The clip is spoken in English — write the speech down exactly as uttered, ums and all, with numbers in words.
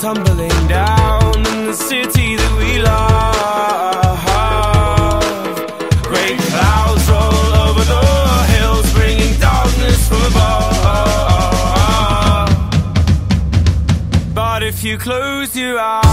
tumbling down in the city that we love. Great clouds roll over the hills, bringing darkness from above. But if you close your eyes,